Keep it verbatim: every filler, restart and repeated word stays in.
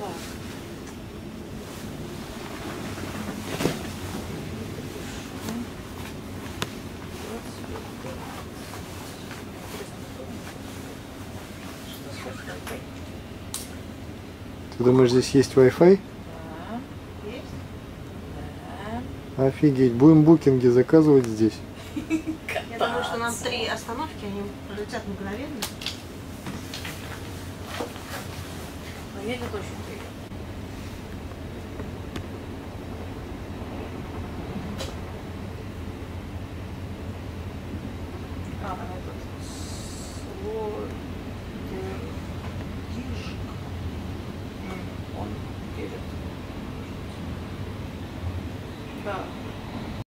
Ты думаешь, здесь есть Wi-Fi? Да, есть. Да. Офигеть, будем букинги заказывать здесь. Я думаю, что нам три остановки, они пролетят мгновенно. Но едет очень приятно. А, этот...